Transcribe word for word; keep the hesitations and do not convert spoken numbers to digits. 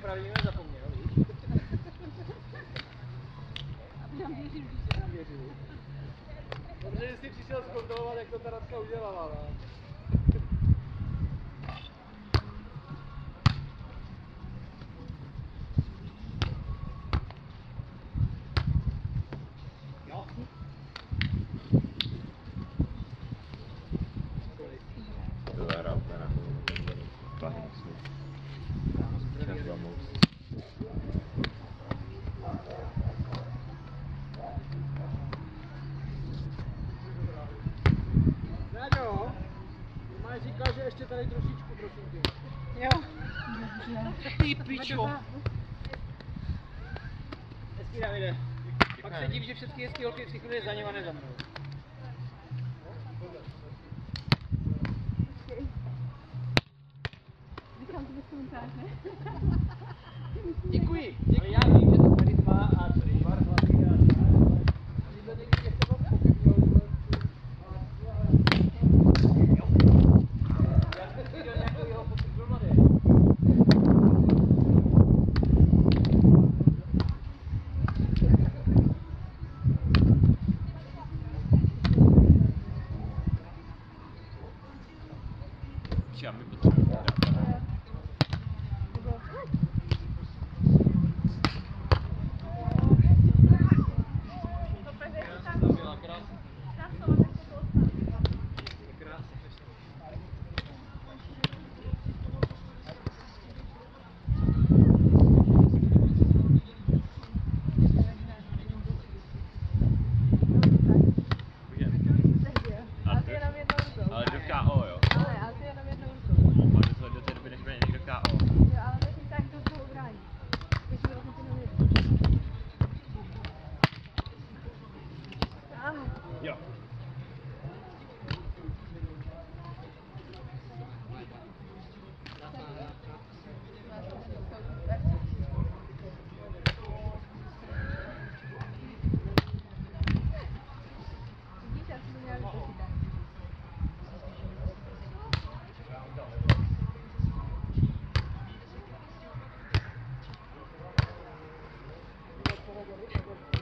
právě někdo zapomněl, víš? A ty nám věříš, že nám věříš. Dobře, že jsi přišel zkontrolovat, jak to ta Radka udělala, ne? Jo. To je rád, ne? Klasicky. Červenou mousse. Záďo, máš říkal, že ještě tady trošičku, prosím tě. Jo. Ty pičo. Hezký, Davide. Pak se div, že všechny hezký holky vždycky chodí za ním a ne za mnou. Říkám to bez komentář, ne? Děkuji. Ale já vím, že to charisma a tvar hlavy a tak. Tyhle někdy těch to bylo pochybňovat. Já jsem viděl nějakou jeho fotku byl mladý. Já mi potřebuji. Ale do K O, jo? Ale, ale ty jenom jednou rukou. No, pak do, do té doby, než bude někdo K O. Jo, ale myslím tak, to z toho ubrání. Když to vlastně jenom jednou. Jo. Vidíš, já jsem to měla vypočítat. Pohovory,